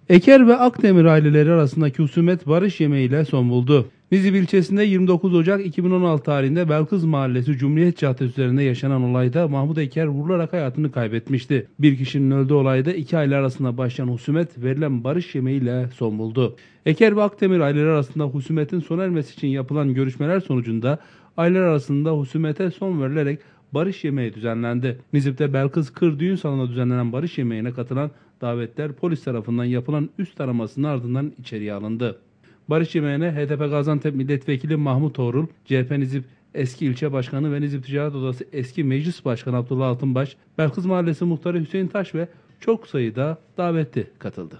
Eker ve Akdemir aileleri arasındaki husumet barış yemeğiyle son buldu. Nizip ilçesinde 29 Ocak 2016 tarihinde Belkız Mahallesi Cumhuriyet Caddesi üzerinde yaşanan olayda Mahmut Eker vurularak hayatını kaybetmişti. Bir kişinin öldüğü olayda iki aile arasında başlayan husumet verilen barış yemeğiyle son buldu. Eker ve Akdemir aileleri arasında husumetin sona ermesi için yapılan görüşmeler sonucunda aileler arasında husumete son verilerek barış yemeği düzenlendi. Nizip'te Belkız Kır Düğün Salonu'nda düzenlenen barış yemeğine katılan davetler polis tarafından yapılan üst aramasının ardından içeriye alındı. Barış yemeğine HDP Gaziantep Milletvekili Mahmut Oğrul, CHP Nizip eski ilçe başkanı ve Nizip Ticaret Odası eski meclis başkanı Abdullah Altınbaş, Belkız Mahallesi muhtarı Hüseyin Taş ve çok sayıda davetli katıldı.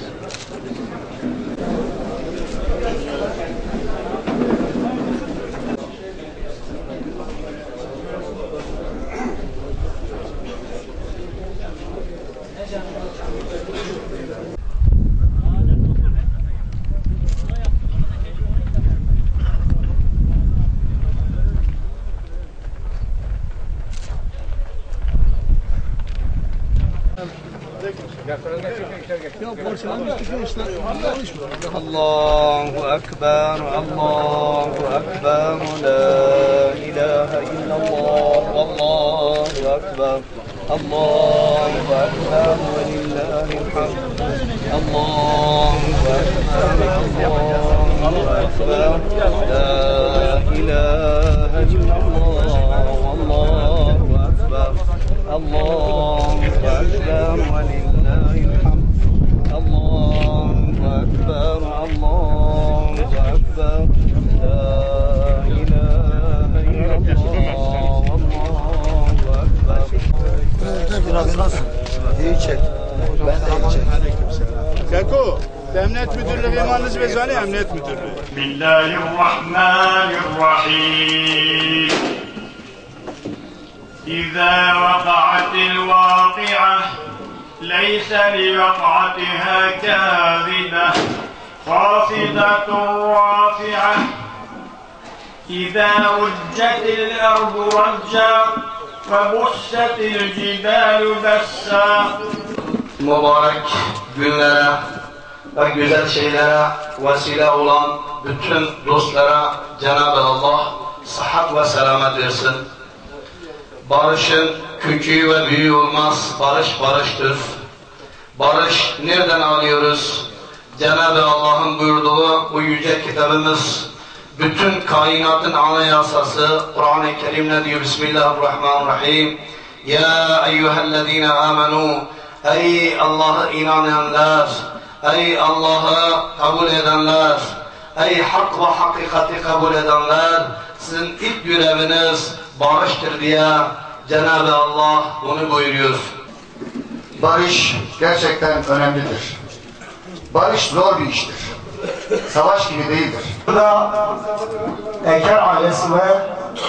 Allahu Ekber, Allahu Ekber, La ilahe illallah, Allahu Ekber, Allahu Ekber, ve lillahil hamd, Allahu Ekber, Allahu Ekber, La ilahe illallah, Allahu Ekber, Allahu Ekber, ve lillahil hamd. Allahu Ekber, Allahu Ekber, La ilahe illallah, Allahu Ekber. Biraz nasıl? İyi çek. Ben de iyi çek. Keko, Emniyet Müdürlüğü İmanınız Vezani Emniyet Müdürlüğü. Bismillahirrahmanirrahim. İzâ vaka'atil vâki'ah ليس لوقعتها كاذبة خافضة رافعة إذا رجت الأرض رجا وبست الجبال بسا. Mübarek günlere ve güzel şeylere vesile olan bütün dostlara Cenab-ı Allah sıhhat ve selamet versin. Barışın küçüğü ve büyüğü olmaz, barış barıştır. Barış nereden alıyoruz? Cenab-ı Allah'ın buyurduğu bu yüce kitabımız, bütün kainatın anayasası, Kur'an-ı Kerim ne diyor? Bismillahirrahmanirrahim. Ya eyyühellezine amenu, ey Allah'a inananlar, ey Allah'ı kabul edenler, ey hak ve hakikati kabul edenler, sizin ilk göreviniz barıştır diye Cenab-ı Allah bunu buyuruyor. Barış gerçekten önemlidir. Barış zor bir iştir. Savaş gibi değildir. Burada Eker ailesi ve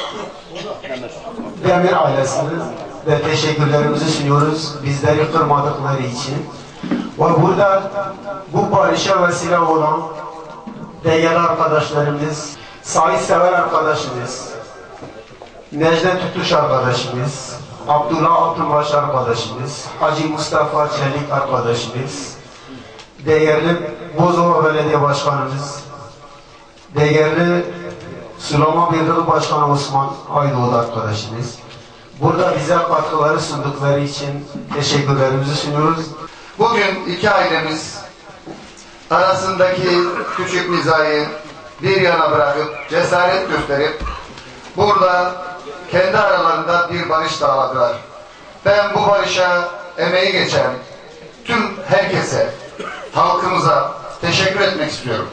Demir ailesine de teşekkürlerimizi sunuyoruz. Bizleri kırmadıkları için. Ve burada bu barışa vesile olan değerli arkadaşlarımız, Sait Sever arkadaşımız, Necdet Tutuş arkadaşımız, Abdullah Altınbaş arkadaşımız, Hacı Mustafa Çelik arkadaşımız, değerli Bozova Belediye Başkanımız, değerli Sulama Birliği Başkanı Osman Aydoğdu arkadaşımız, burada bize katkıları sundukları için teşekkürlerimizi sunuyoruz. Bugün iki ailemiz arasındaki küçük nizayı bir yana bırakıp, cesaret gösterip, burada kendi aralarında bir barış sağladılar. Ben bu barışa emeği geçen tüm herkese, halkımıza teşekkür etmek istiyorum.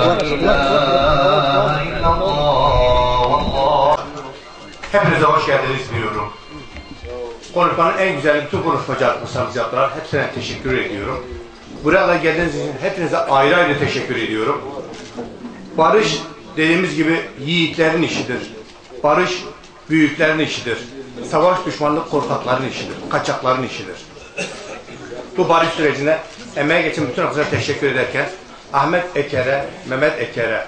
Hepinize hoş geldiniz diyorum. Konuşmanın en güzel bütün konuşmacı arkadaşlarımız yaptılar. Hepsine teşekkür ediyorum. Buraya geldiğiniz için hepinize ayrı ayrı teşekkür ediyorum. Barış dediğimiz gibi yiğitlerin işidir. Barış büyüklerin işidir. Savaş düşmanlık korkakların işidir. Kaçakların işidir. Bu barış sürecine emeğe geçen bütün arkadaşlara teşekkür ederken Ahmet Eker'e, Mehmet Eker'e,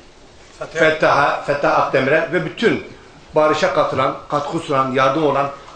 Fettah Akdemir'e ve bütün barışa katılan, katkı sunan, yardım olan